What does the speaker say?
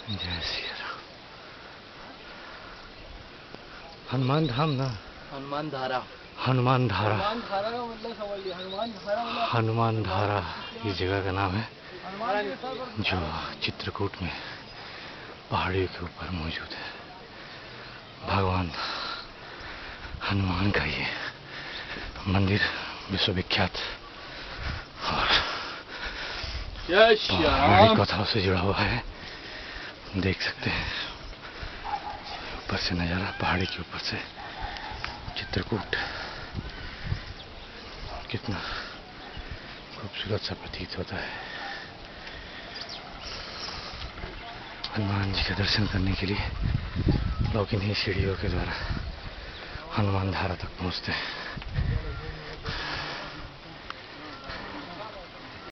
जय श्री राम। हनुमान धाम ना, हनुमान धारा। हनुमान धारा, हनुमान धारा का मतलब समझ लिया। हनुमान धारा मतलब हनुमान धारा ये जगह का नाम है जो चित्रकूट में पहाड़ियों के ऊपर मौजूद है। भगवान हनुमान का ये मंदिर विश्वविख्यात और पहाड़ी कथाओं से जुड़ा हुआ है। देख सकते हैं ऊपर से नजारा, पहाड़ी के ऊपर से चित्रकूट कितना खूबसूरत सा प्रतीत होता है। हनुमान जी का दर्शन करने के लिए लोग इन्हीं सीढ़ियों के द्वारा हनुमान धारा तक पहुंचते हैं।